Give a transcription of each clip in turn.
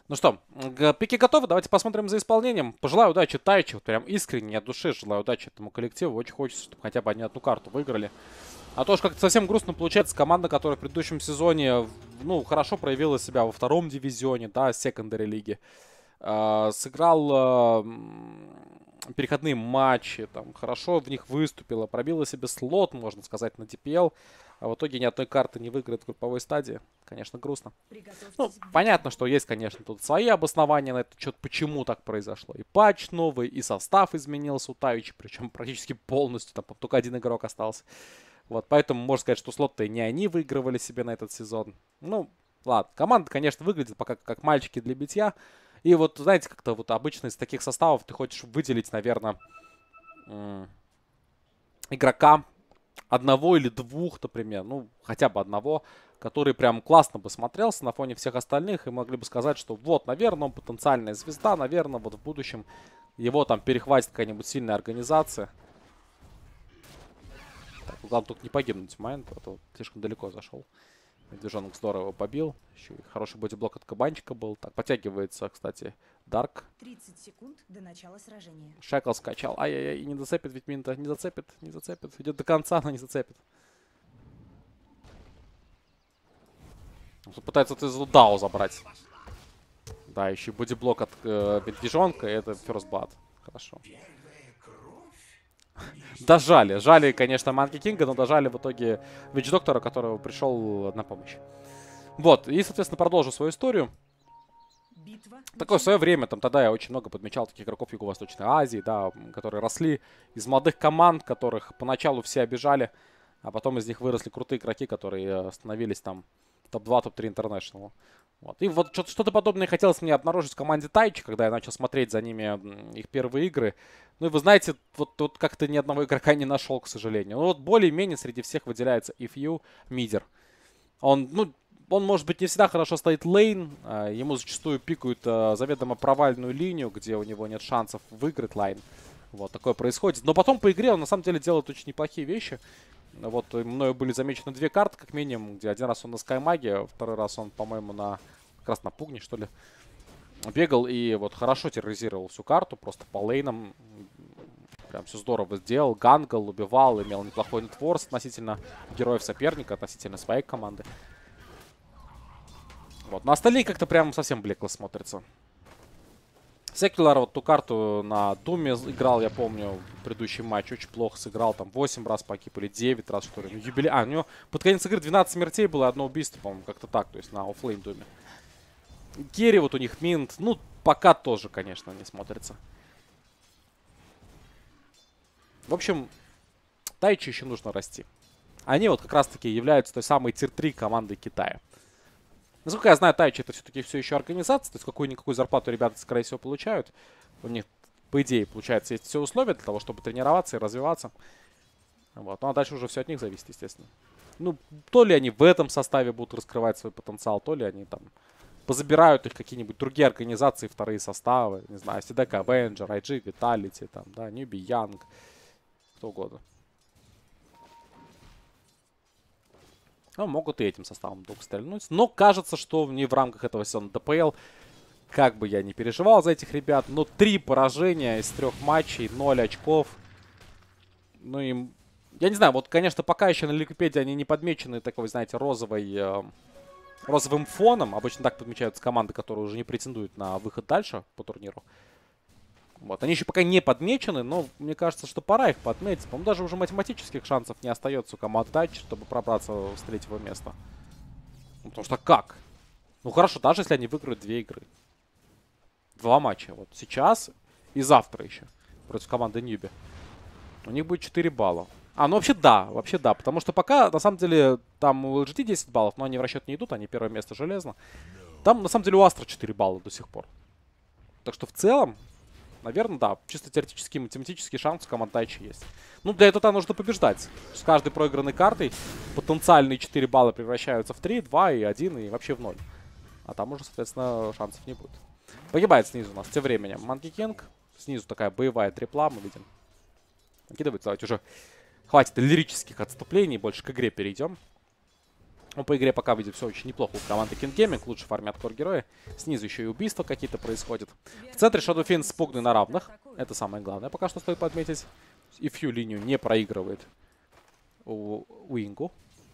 Ну что, пики готовы, давайте посмотрим за исполнением. Пожелаю удачи Тайчи, вот прям искренне от души желаю удачи этому коллективу. Очень хочется, чтобы хотя бы они одну карту выиграли. А то уж как-то совсем грустно получается. Команда, которая в предыдущем сезоне, ну, хорошо проявила себя во втором дивизионе, да, секондари лиги. Сыграл переходные матчи, там, хорошо в них выступила, пробила себе слот, можно сказать, на DPL. А в итоге ни одной карты не выиграет в групповой стадии. Конечно, грустно. Ну, понятно, что есть, конечно, тут свои обоснования на этот счет, почему так произошло. И патч новый, и состав изменился у Тавича, причем практически полностью, там только один игрок остался. Вот, поэтому можно сказать, что слот-то не они выигрывали себе на этот сезон. Ну, ладно, команда, конечно, выглядит пока как мальчики для битья. И вот, знаете, как-то вот обычно из таких составов ты хочешь выделить, наверное, игрока одного или двух, например, ну, хотя бы одного, который прям классно бы смотрелся на фоне всех остальных и могли бы сказать, что вот, наверное, он потенциальная звезда, наверное, вот в будущем его там перехватит какая-нибудь сильная организация. Так, главное только не погибнуть в момент, а то слишком далеко зашел. Медвежонок здорово его побил. Еще и хороший бодиблок от кабанчика был. Так, подтягивается, кстати, Дарк. 30 секунд до начала сражения. Шекл скачал. Ай-яй-яй, и не зацепит ведь Минта. Не зацепит, не зацепит. Идет до конца, но не зацепит. Он пытается вот из Дау забрать. Да, еще и бодиблок от медвежонка. И это First Blood. Хорошо. Дожали. Жали, конечно, Манки Кинга, но дожали в итоге Вич Доктора, которого пришел на помощь. Вот, и, соответственно, продолжу свою историю. Такое в свое время, там тогда я очень много подмечал таких игроков Юго-Восточной Азии, да, которые росли из молодых команд, которых поначалу все обижали, а потом из них выросли крутые игроки, которые становились там топ-2, топ-3 International. Вот. И вот что-то подобное хотелось мне обнаружить в команде Тайчи, когда я начал смотреть за ними их первые игры. Ну и вы знаете, вот как-то ни одного игрока не нашел, к сожалению. Ну вот более-менее среди всех выделяется If Мидер. Он, ну, он, может быть, не всегда хорошо стоит лейн. Ему зачастую пикают заведомо провальную линию, где у него нет шансов выиграть лайн. Вот такое происходит. Но потом по игре он на самом деле делает очень неплохие вещи. Вот мною были замечены две карты, как минимум, где один раз он на Скаймаге, второй раз он, по-моему, как раз на Пугне, что ли, бегал и вот хорошо терроризировал всю карту, просто по лейнам. Прям все здорово сделал. Гангл убивал, имел неплохой нетворс относительно героев соперника, относительно своей команды. Вот. На остальные как-то прям совсем блекло смотрится. Секулар вот ту карту на Думе играл, я помню, в предыдущий матч. Очень плохо сыграл, там 8 раз погиб или 9 раз, что ли. Ну, юбилей. У него под конец игры 12 смертей было, одно убийство, по-моему, как-то так, то есть на оффлейн Думе. Керри вот у них Минт, ну, пока тоже, конечно, не смотрится. В общем, Тайчи еще нужно расти. Они вот как раз-таки являются той самой тир-3 командой Китая. Насколько я знаю, Тайчи это все-таки все еще организация, то есть какую-никакую зарплату ребята, скорее всего, получают. У них, по идее, получается, есть все условия для того, чтобы тренироваться и развиваться. Вот. Ну а дальше уже все от них зависит, естественно. Ну, то ли они в этом составе будут раскрывать свой потенциал, то ли они там позабирают их какие-нибудь другие организации, вторые составы. Не знаю, CDK, Avenger, IG, Vitality, там, да, Newbie, Young, кто угодно. Ну, могут и этим составом вдруг стрельнуть. Но кажется, что не в рамках этого сезона ДПЛ. Как бы я ни переживал за этих ребят. Но 3 поражения из 3 матчей, 0 очков. Ну, им... Я не знаю, вот, конечно, пока еще на Ликвипедии они не подмечены такой, знаете, розовым фоном. Обычно так подмечаются команды, которые уже не претендуют на выход дальше по турниру. Вот. Они еще пока не подмечены, но мне кажется, что пора их подметить. По-моему, даже уже математических шансов не остается у команд Тайчи, чтобы пробраться с 3-го места. Ну, потому что как? Ну хорошо, даже если они выиграют 2 игры. 2 матча. Вот сейчас и завтра еще против команды Ньюби. У них будет 4 балла. Ну вообще да, потому что пока, на самом деле, там у LGD 10 баллов, но они в расчет не идут, они первое место железно. Там, на самом деле, у Астра 4 балла до сих пор. Так что в целом, наверное, да, чисто теоретический, математический шанс у команд Тайчи есть. Ну, для этого нужно побеждать. С каждой проигранной картой потенциальные 4 балла превращаются в 3, 2 и 1 и вообще в 0. А там уже, соответственно, шансов не будет. Погибает снизу у нас тем временем Манки Кинг. Снизу такая боевая трипла, мы видим. Накидывается, давайте уже хватит лирических отступлений, больше к игре перейдем. Ну, по игре пока выйдет все очень неплохо у команды King Gaming. Лучше фармят кор-герои. Снизу еще и убийства какие-то происходят. В центре Shadow Fiend с Пугной на равных. Это самое главное. Пока что стоит подметить. И Фью линию не проигрывает у Уингу.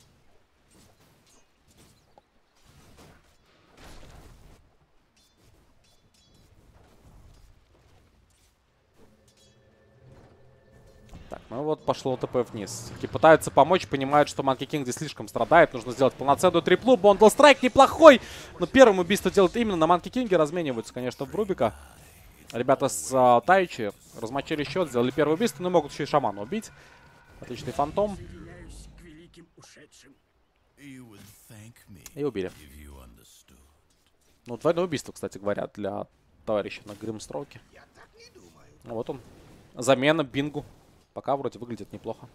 Так, ну вот пошло ТП вниз. И пытаются помочь, понимают, что Monkey King здесь слишком страдает. Нужно сделать полноценную триплу. Бондл страйк неплохой. Но первым убийство делают именно на Monkey King. Размениваются, конечно, в Брубика. Ребята с Тайчи размочили счет, сделали первое убийство, но могут еще и шамана убить. Отличный фантом. И убили. Ну, двойное убийство, кстати говоря, для товарища на Гримстроуке. Вот он. Замена Бингу. Пока вроде выглядит неплохо.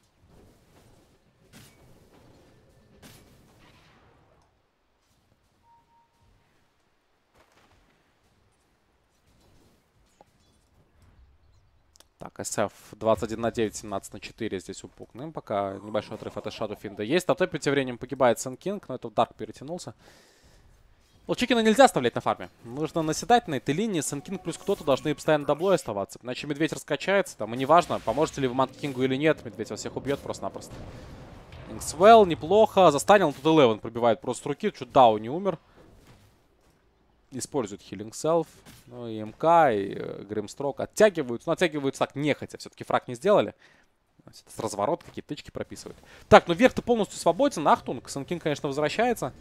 Так, SF 21/9, 17/4 здесь упукнем. Пока небольшой отрыв от Shadow Fiend есть. На топе тем временем погибает Sun King, но это Дарк перетянулся. Лучикина нельзя оставлять на фарме. Нужно наседать на этой линии. Sun King плюс кто-то должны постоянно даблой оставаться. Иначе Медведь раскачается. Там и неважно, поможете ли вы Monkey King'у или нет. Медведь вас всех убьет просто-напросто. Инксвелл неплохо. Застанил. Тут Eleven пробивает просто с руки. Чуть Дау не умер. Используют Healing Self. Ну и МК, и Гримстрок оттягиваются. Но оттягиваются так нехотя. Все-таки фраг не сделали. С разворота какие-то тычки прописывают. Так, ну верх-то полностью свободен. Ахтунг. Sun King, конечно, возвращается.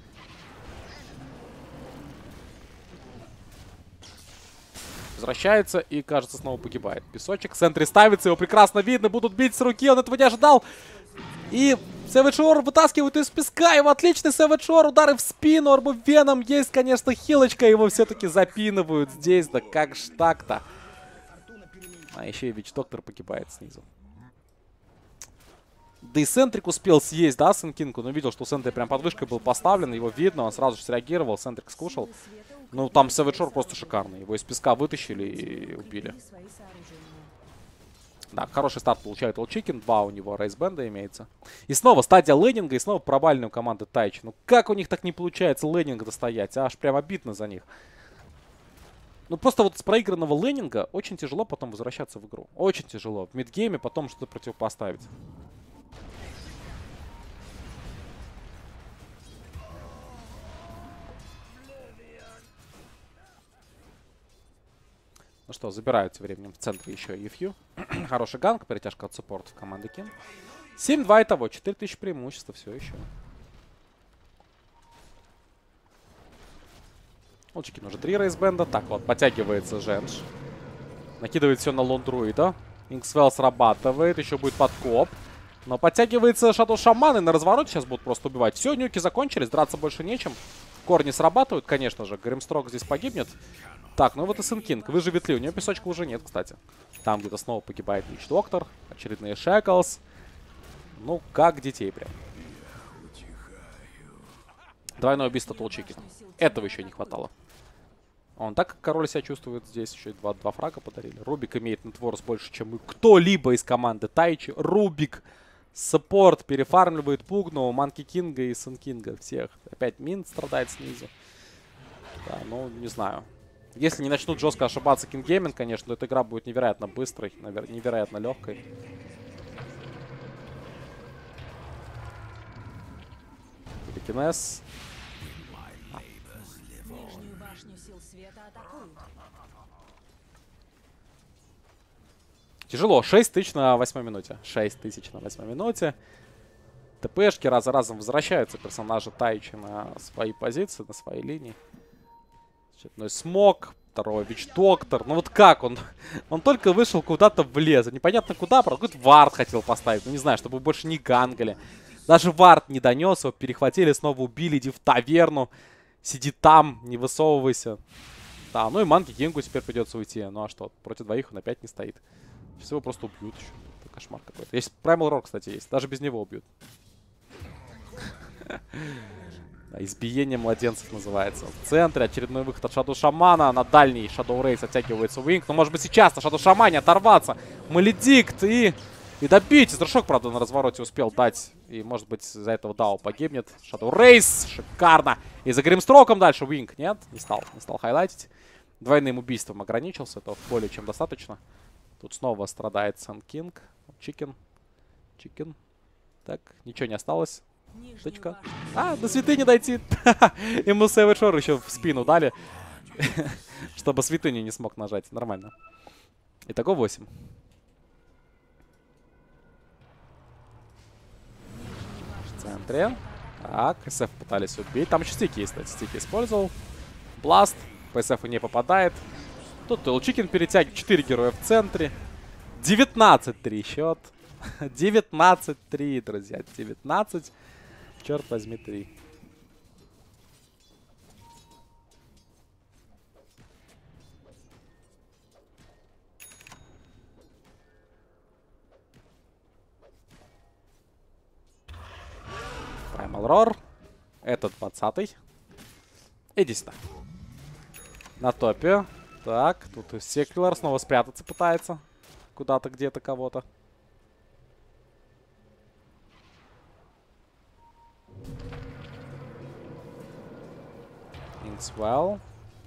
Возвращается и, кажется, снова погибает. Песочек в центре ставится, его прекрасно видно. Будут бить с руки, он этого не ожидал. И Savage Roar вытаскивают из песка. Его отличный Savage Roar, удары в спину. Арбувеном есть, конечно, хилочка. Его все-таки запинывают здесь. Да как ж так-то? А еще и Вич-доктор погибает снизу. Да и Сентрик успел съесть, да, Sun King? Он увидел, что Сентрик прям под вышкой был поставлен. Его видно, он сразу же среагировал. Сентрик скушал. Ну, там Savage Roar просто шикарный. Его из песка вытащили и убили. Да, хороший старт получает Лучикин. 2 у него рейсбенда имеется. И снова стадия лейнинга, и снова пробальная у команды Тайчи. Ну, как у них так не получается лейнинг достоять? Аж прям обидно за них. Ну, просто вот с проигранного лейнинга очень тяжело потом возвращаться в игру. Очень тяжело. В мидгейме потом что-то противопоставить. Ну что, забирают тем временем в центре еще и Фью. Хороший ганг, перетяжка от суппорта в команды King. 7-2 итого, 4000 преимущества все еще. Лучикин уже 3 рейсбенда. Так вот, подтягивается Женш. Накидывает все на лондруида. Инксвелл срабатывает, еще будет подкоп. Но подтягивается Shadow Shaman, и на развороте сейчас будут просто убивать. Все, нюки закончились, драться больше нечем. Корни срабатывают, конечно же. Гримстрок здесь погибнет. Так, ну вот и Sun King. Выживет ли? У него песочка уже нет, кстати. Там где-то снова погибает Вич-доктор. Очередные Шеклс. Ну, как детей прям. Двойное убийство Толчикина. Этого еще не хватало. Он так как король себя чувствует здесь. Еще и два фрага подарили. Рубик имеет нетворс больше, чем кто-либо из команды Тайчи. Рубик. Саппорт перефармливает Пугну, Monkey King и Sun King. Всех. Опять Мин страдает снизу. Да, ну, не знаю. Если не начнут жестко ошибаться King Gaming, конечно, то эта игра будет невероятно быстрой, невероятно легкой. Телекинез. Тяжело. 6000 на 8 минуте. 6000 на 8 минуте. ТПшки раз за разом возвращаются персонажи Тайчи на свои позиции, на свои линии. Очередной смог. Второй Вич-доктор. Ну вот как он? Он только вышел куда-то в лес. Непонятно куда, правда. Какой-то вард хотел поставить. Ну не знаю, чтобы больше не гангали. Даже вард не донес. Его перехватили, снова убили. Иди в таверну. Сиди там, не высовывайся. Да, ну и Monkey King'у теперь придется уйти. Ну а что? Против двоих он опять не стоит. Сейчас его просто убьют еще. Это кошмар какой-то. Есть Primal Roar, кстати, есть. Даже без него убьют. Избиение младенцев называется. В центре очередной выход от Shadow Shaman. На дальний Shadow Race оттягивается Wing. Но может быть сейчас на Shadow Shaman оторваться. Маледикт и добить. Израшок, правда, на развороте успел дать И, может быть, из-за этого Дао погибнет. Shadow Race. Шикарно. И за Гримстроком дальше Винг. Нет, не стал хайлайтить. Двойным убийством ограничился. Это более чем достаточно. Тут снова страдает Сэн Кинг. Чикен. Так, ничего не осталось. Точка. А, до святыни дойти. Ему Savage Roar еще в спину дали. Чтобы святыню не смог нажать. Нормально. Итого 8. В центре. Так, СФ пытались убить. Там еще стики есть, кстати. Стики использовал. Бласт. По СФ не попадает. Тут Лчикин перетягивает. 4 героя в центре. 19-3 счет. 19-3, друзья. 19. Черт возьми, 3. Primal Roar. Это 20-й. Иди сюда. На топе. Так, тут Secular снова спрятаться пытается. Куда-то, где-то, кого-то. Инсвелл.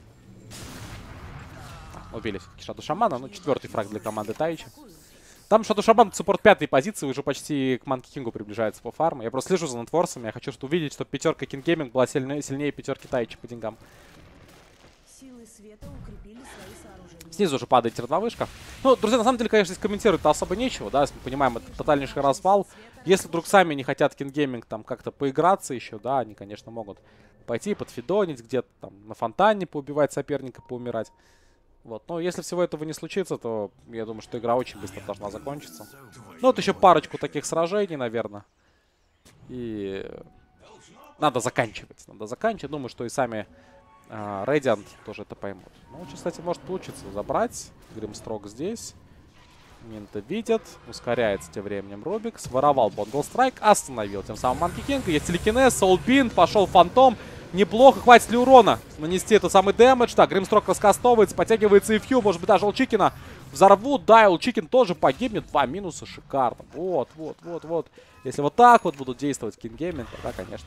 Убили все-таки Shadow Shaman. Ну, 4-й фраг для команды Тайчи. Там Shadow Shaman суппорт 5-й позиции уже почти к Манки Кингу приближается по фарму. Я просто слежу за нетворсами. Я хочу увидеть, чтобы пятерка King Gaming была сильнее пятерки Тайчи по деньгам. Силы света укрепили свои сооружения. Снизу уже падает тир 2 вышка. Ну, друзья, на самом деле, конечно, здесь комментировать-то особо нечего, да, если мы понимаем, это тотальнейший развал. Если вдруг сами не хотят King Gaming там как-то поиграться еще, да, они, конечно, могут пойти подфидонить где-то там на фонтане, поубивать соперника, поумирать. Вот, но если всего этого не случится, то я думаю, что игра очень быстро должна закончиться. Ну, вот еще парочку таких сражений, наверное. И надо заканчивать. Думаю, что и сами Radiant тоже это поймут. Ну, кстати, может получиться забрать. Гримстрок здесь. Минта видят. Ускоряется тем временем Рубик. Своровал Бонгл Страйк. Остановил тем самым Манки Кинг. Есть телекинез. Соулбин. Пошел Фантом. Неплохо. Хватит ли урона нанести этот самый дэмэдж? Так, Гримстрок раскастовывается. Подтягивается и фью. Может быть, даже Лчикина взорвут. Да, Лчикин тоже погибнет. 2 минуса. Шикарно. Вот. Если вот так вот будут действовать King Gaming, тогда, конечно,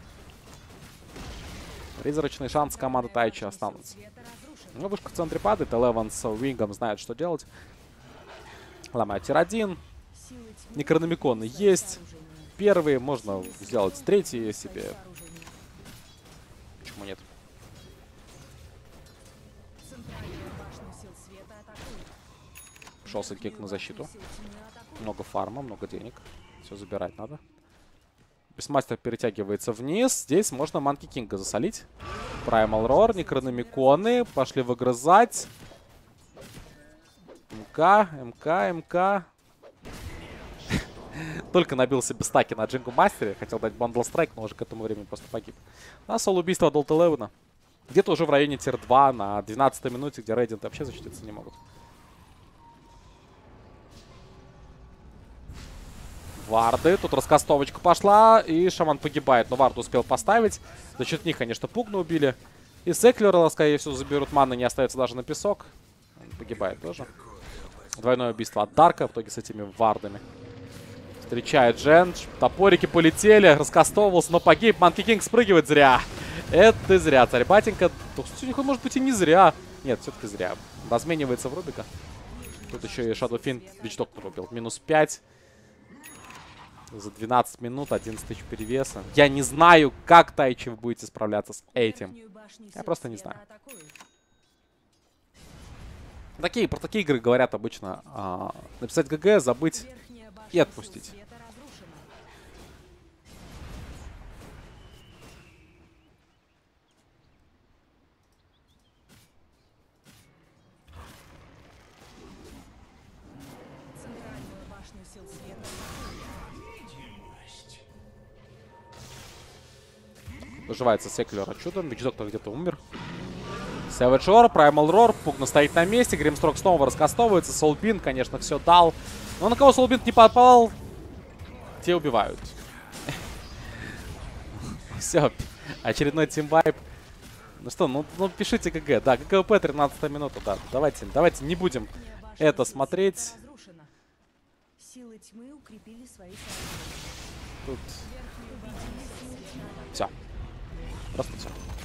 призрачный шанс команды Тайчи останутся. Ну, вышка в центре падает. Элеван с Вингом знает, что делать. Ломают тир-1. Некрономиконы есть. Первые. Можно сделать третьи себе. Почему нет? Пошел Сэнкик на защиту. Много фарма, много денег. Все забирать надо. Бестмастер перетягивается вниз. Здесь можно Манки Кинга засолить. Primal Roar, Некрономиконы. Пошли выгрызать. МК. Только набил себе стаки на Джингу Мастере. Хотел дать Bundle Strike, но уже к этому времени просто погиб. На соло-убийство Adult Eleven. Где-то уже в районе тир 2 на 12-й минуте, где Radiant вообще защититься не могут. Варды. Тут раскастовочка пошла, и Шаман погибает. Но Вард успел поставить. За счет них, конечно, Пугна убили. И Секлера, скорее всего, заберут маны, не остается даже на песок. Он погибает тоже. Двойное убийство от Дарка в итоге с этими Вардами. Встречает Джен. Топорики полетели. Раскастовывался, но погиб. Манки Кинг спрыгивает зря. Это зря. Царь Батенька. У них, может быть, и не зря. Нет, все-таки зря. Разменивается в Рубика. Тут еще и Shadow Fiend Бичдок нарубил. Минус 5. За 12 минут 11 тысяч перевеса. Я не знаю, как Тайчи вы будете справляться с этим. Я просто не знаю. Про такие игры говорят обычно написать ГГ, забыть и отпустить. Выживается Секлера чудом. Бичдоктор где-то умер. Savage Roar, Primal Roar. Пугна стоит на месте. Гримстрок снова раскастовывается. Soulbind, конечно, все дал. Но на кого Soulbind не попал, те убивают. Все. Очередной тимвайп. Ну что, ну пишите ГГ. Да, ГГВП 13 минута. Да, давайте не будем это смотреть. Силы тьмы укрепили свои сооружения. Тут все. Просто все.